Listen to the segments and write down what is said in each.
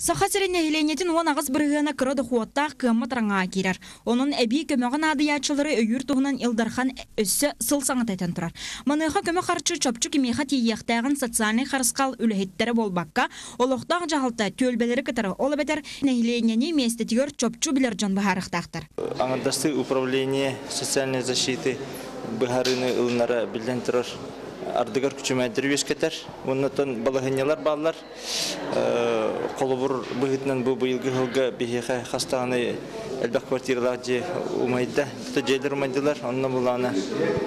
Сахасырын әйленетін он ағыз бірігіні кірді хуаттақ кымы тұраңа керер. Оның әбей көміғін адыячылары өйір тұғынан Илдархан өссі сыл саңыт әтен тұрар. Мұныға көмі қарчы чөпчі кемеға тейектәғін социальный қарысқал үліхеттері болбаққа, олықтақ жағылта төлбелері кітірі олы бәтер әйленені местетігер чөпчі білер жан бұхарықтақтыр. Аңырдасты управление социальной защиты бұхарыны ұлынары білден тұрар. Ардыгар күчімәдір өскетер. Оннатон балығынялар балар. Қолыбыр бұғытынан бұл бұйылғы ғылға бейхе қастағаны әлбәқ квартиралар же умайды. Бұты жейлер умайдылар. Онна бұланы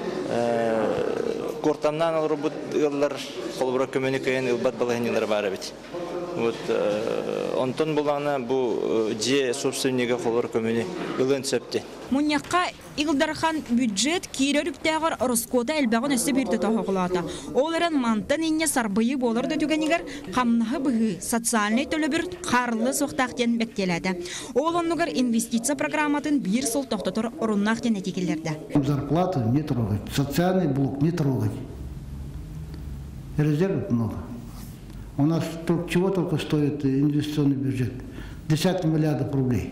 қортамнан алыр бұдығылар. Қолыбыра көмені көйен ұлбат балығынялар бары бет. Онтон бұланы бұл же собственнеге қолыбыра көмені ұлын сөпті. Мұнияққа Илдархан бюджет кейрер үктәғыр Роскота әлбәғын өсі бірді тоғылады. Оларын мантын инне сарбайы болырды түгенігер қамнағы бұғы социальный төлі бір қарлы соқтақтен бәктеледі. Ол онығыр инвестиция программатын бір сыл тоқтатыр ұрыннақтен әтекелерді. Зарплату не трогать, социальный блок не трогать. Резервов много. У нас чего только стоит инвестиционный бюджет? 10 миллиардов рублей.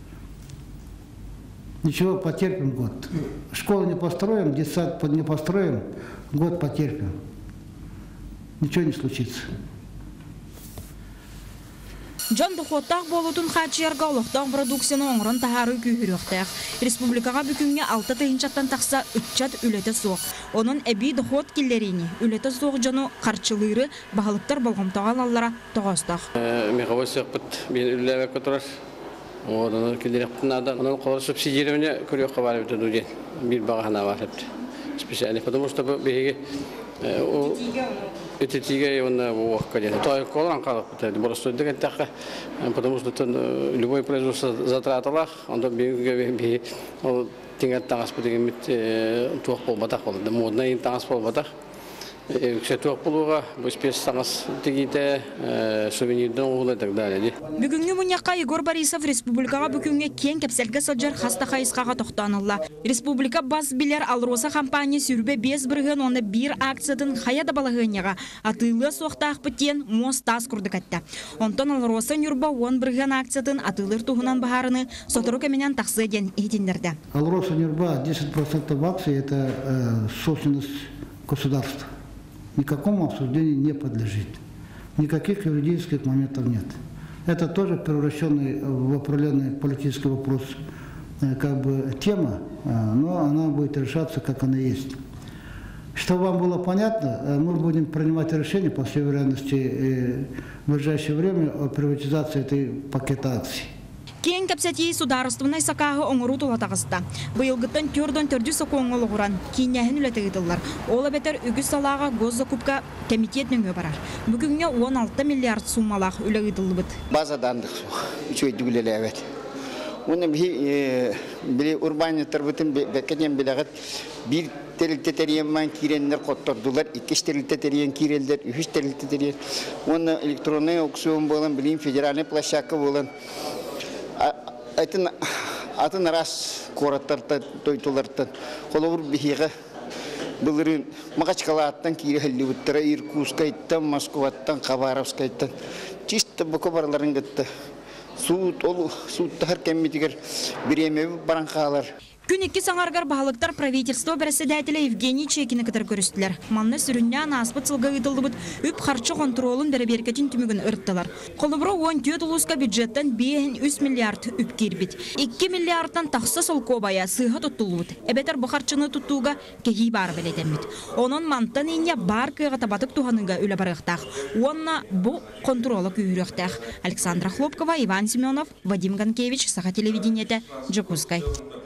Ничего, потерпим год. Школу не построим, детсад не построим, год потерпим. Ничего не случится. Жан дұқоттақ болутын қачиярға олықтақ продукцияны оңырын тахары күйіріқтәқ. Республикаға бүкінге 6 тыйынчаттан тақса 3 чат үлеті соқ. Оның әбей дұқот келлеріне үлеті соқ жаны қарчылыры бағылықтар болғымтаған аллара тоғастақ. Меғавай соқпыт мен үлләвәк көтірір. Одан келдіректің адан. Оның қолы субсидиирование көріққа бар өтті дұден. Bir бағана бар өтті. Специально, потому что беге Этитиге он уоккаден. То колан калып битет. Просто деген такка, потому что любой производство затраталах, он то беге ол тиңат тагас деген мит туак болбатак болду. Модна ин тагас болбатак. Ксетуак болуга бу спец тагас тигите сувенирден угула так далее. Бүгүнгү муньякка Егор Борисов республикага бүгүнгө кең кепселге сылжар хаста хайыскага токтонулла. Республика бас билер Алроса компания сүрбе 5 бирген оны 1 акциядын хаяда балыгыняга атылы соктак битен мост тас курдук атты. Онтон Алроса юрба 10 бирген акциядын атылыр тугунан баһарыны сотору кеменен таксы ден этиндерде. Алроса юрба 10% акций это собственность государства. Никакому обсуждению не подлежит. Никаких юридических моментов нет. Это тоже превращенный в определенный политический вопрос, как бы тема, но она будет решаться, как она есть. Чтобы вам было понятно, мы будем принимать решение по всей вероятности в ближайшее время о приватизации этой пакета акций. Кен капсати сударствонай сакағы оңыру тұлатағызда. Бұйылғыттан түрден түрді соқуыңылы құран, кейнәхін үлетігіділер. Ола бетер үгіз салаға госзакупка комитетінің өбарар. Бүгінге 16 миллиард суммалақ үлегіділі бұд. Базадандық үчөй дүгілелі әвет. Оны біле урбанеттер бұтын бәккенен білеғат бір терілтетериенмен киренлер қоттырдылар, 2 терілтетериен кирелдер, 3 терілтетериен. Оны электронный аукцион болын, білейін федеральный площадка болын. Атын рас қораттардан, тойтулардан, қолауыр бейге бұлырын мағачқалаттан кейі әлі өттірі, Иркутскайттан, Москваттан, Хабаровскайттан. Чисті бұқы барларын күтті. Суытты әр кәмметігер біремеу баранқалар. Күн 2 саңаргар бағылықтар правительство председателя Евгений Чекины кітір көрістілер. Манны сүріннен аспыт сылға ұйтылды бұд, үп қарчы контролын бәрі беркетін түмігін ұрттылар. Қолыбыры 14 ұлысқа бюджеттен 5 миллиард үп кербет. 2 миллиардтан тақсы сол кобая сыға тұттылы бұд. Әбетер бұқарчыны тұттуға кехи бар білетемет. Оның мантан ене бар кыға табатық туғаныңға үлі барықтақ. Онна бұл контролы күйіріқтақ. Александра Хлопкова, Иван Семенов, Вадим Ганкевич, Саха телевидениеті, Джекускай.